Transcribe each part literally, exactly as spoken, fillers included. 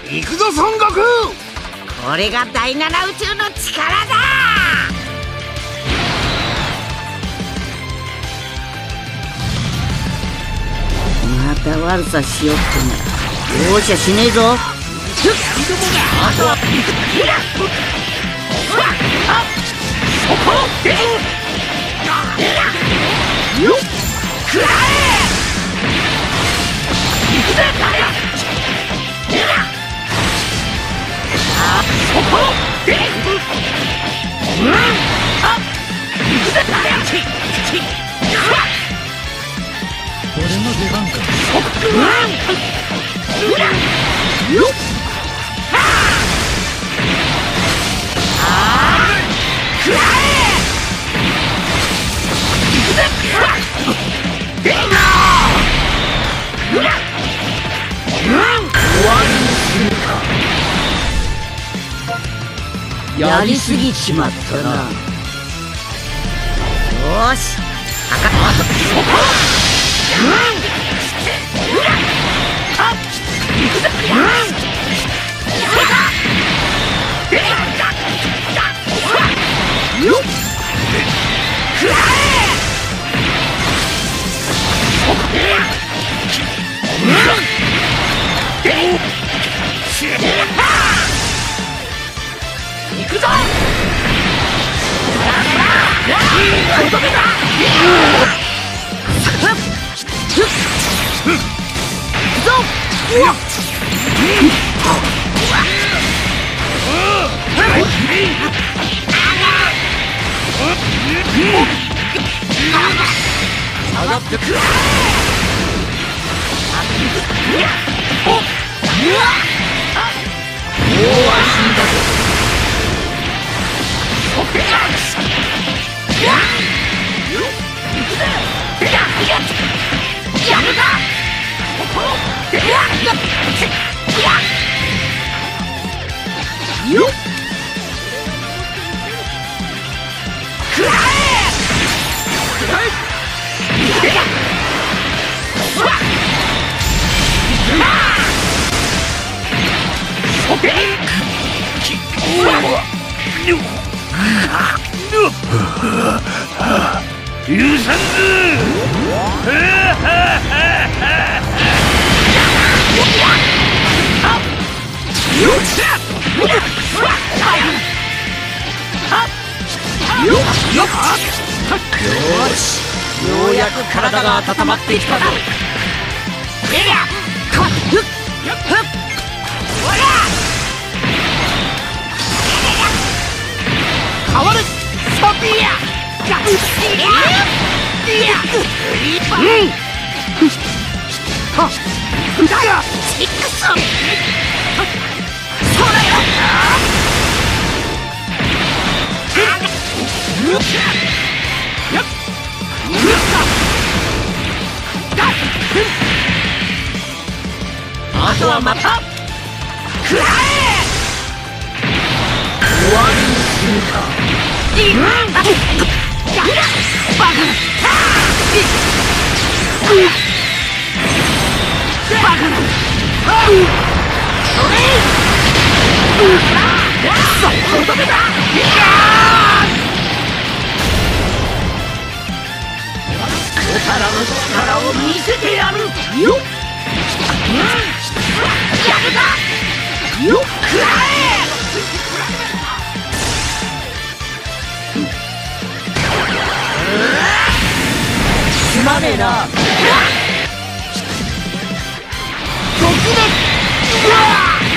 行くぞ孫悟空。 これが第七宇宙の力だ。また悪さしよってな。容赦しねえぞ。あとはそこでよっくらえ。行くぜそこでうんあ行くぜ俺の出番か。 うんよっあーくらえ。行くぜでなうん終わりにするか。やりすぎちまったな。よーし赤あそこうんあ行くぜうんよっくらえ。行くぞ。とどめだ。行くぞ。うわっ下がってくれ。おっもう安心だぞ。やるか。よっくらえ。許さんぞ。よっしゃよしようやく体が温まってきたぞ。えりゃかっふっふっおりゃ変わるソフィアいやいやうんはだがシックスそうだよよっよっあとはまたくらえ。終わりにするか。いっバカバカなそれそこ止めだ。おからの力を見せてやるよっやるかよっくらえ。すまねえな。特別うわ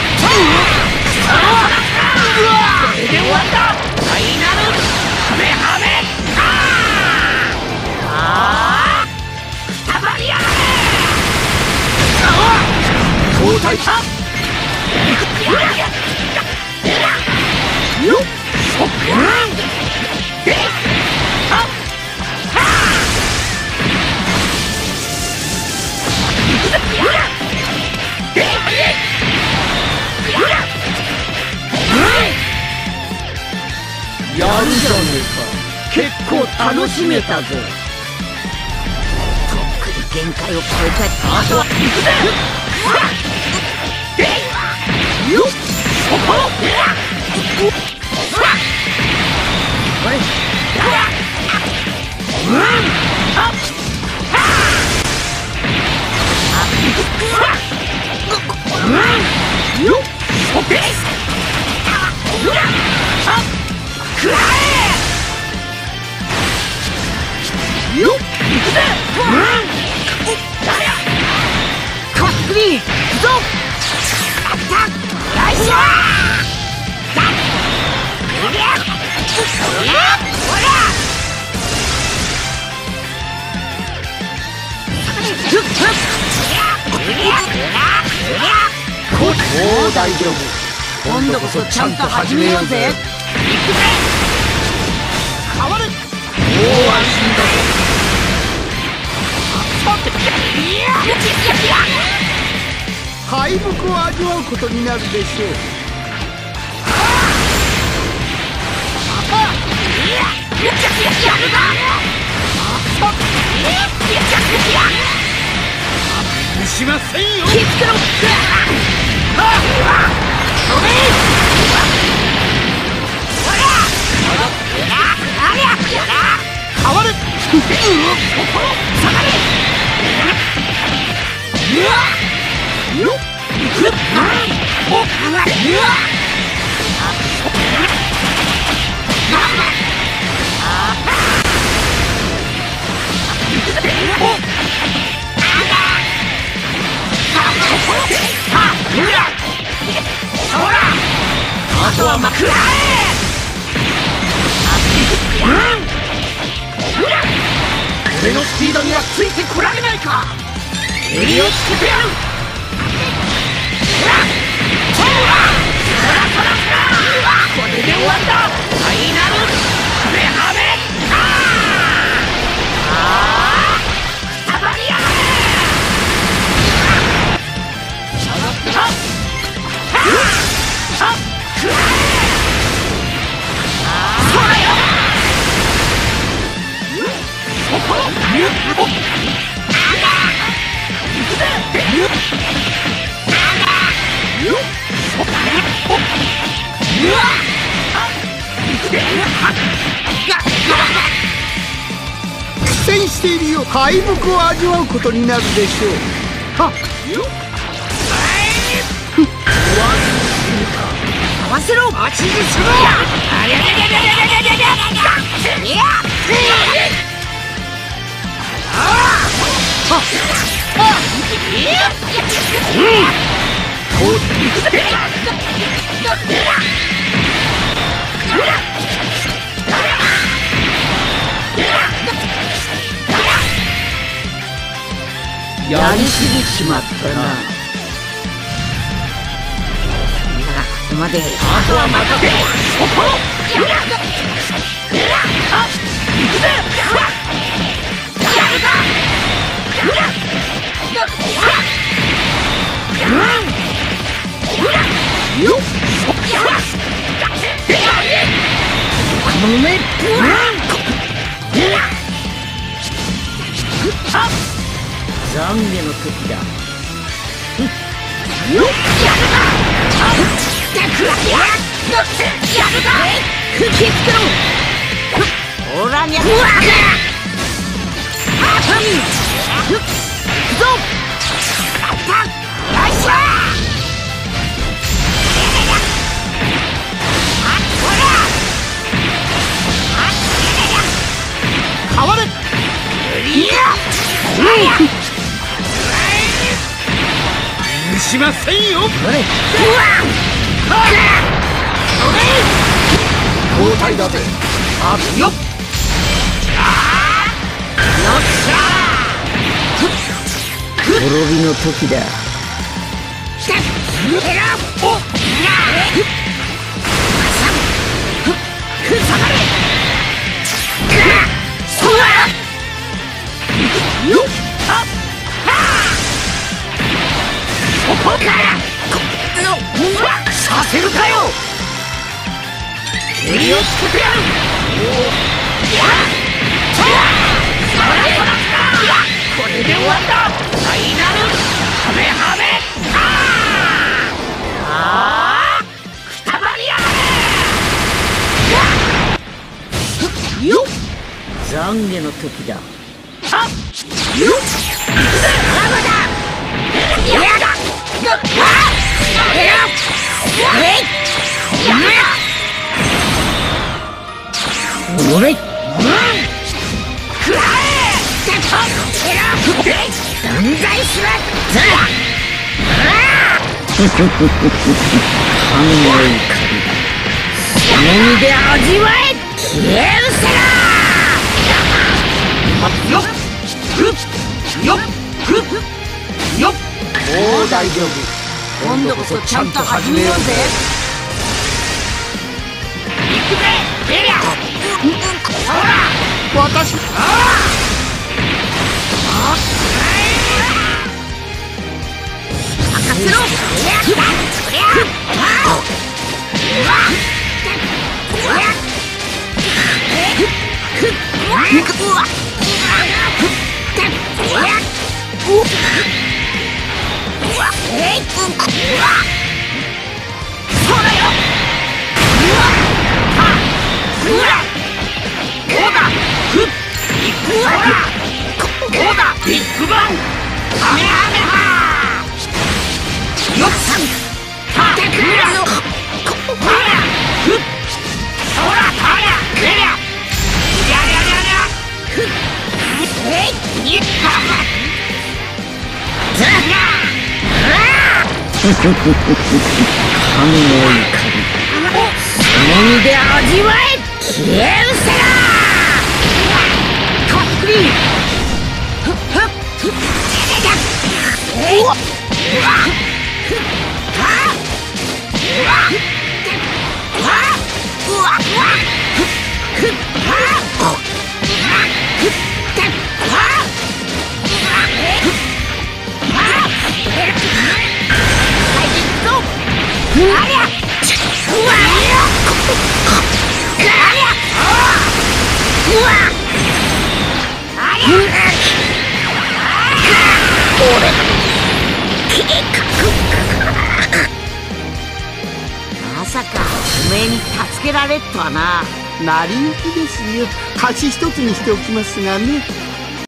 これで終わった。ファイナルハメハメああくたばりやがれ。交代したよっそっではっやるじゃねえか。結構楽しめたぜ。とっくに限界を超えた。あとは行くぜ。 もう大丈夫。今度こそちゃんと始めようぜ。行くぜ。変わる。もう安心だぞ。敗北を味わうことになるでしょう。しませんよ。気付けろ。変わる。あとはまくらえ。俺のスピードにはついてこられないか。襟をつけてやる。これで終わりだ。ファイナルハメハメ。ああくたばりやがれ。はっはっくらえ。苦戦しているよ。敗北を味わうことになるでしょう。はっ合わせろ。待ち進む。ありゃりゃりゃりゃりゃりゃりゃりゃりゃりゃ。やりすぎちまったな。ここまで。あとは任せろ。行くぜ。懺悔の時だ。ほらにゃ。変わる。しませんよ。交代だぜ。あっよっ。よっしゃ。滅びの時だ。させるかよ。襟をつけてやる。これで終わった。ファイナルハメハメ。ああくたばりやがれ。よっ。懺悔の時だ。はっよっ。やだ。おれ。くらえ。断罪しろ。 神の怒りその身で味わえ消え失せろ。 よっふっよっふっよっ。もう大丈夫。 今度こそちゃんと始めようぜ。 行くぜベリア。ほら私任せろ。 ビッグバンカメハメハよっさんはっくらほらふっほらたやべりゃやりゃりゃりゃふっえいいっははずら神の怒りその身で味わえ消え失せろ。 かっこいい。 まさかおめえに助けられっとはな。 成り行きですよ。橋一つにしておきますがね。